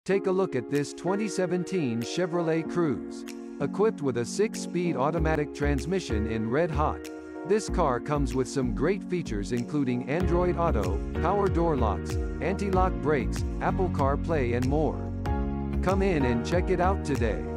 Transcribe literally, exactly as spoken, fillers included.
Take a look at this twenty seventeen Chevrolet Cruze. Equipped with a six-speed automatic transmission in red hot. This car comes with some great features including Android Auto, power door locks, anti-lock brakes, Apple CarPlay and more. Come in and check it out today.